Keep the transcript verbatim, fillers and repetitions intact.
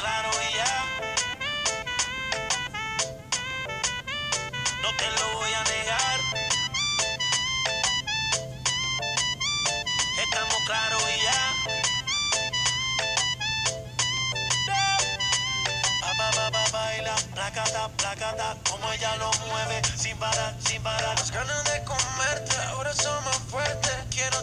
claro y ya. No te lo voy a negar. Estamos claros y ya. Pa, pa, pa, pa, baila, placata, placata, como ella lo mueve, sin parar, sin parar. Las ganas de comerte ahora son más fuertes. Quiero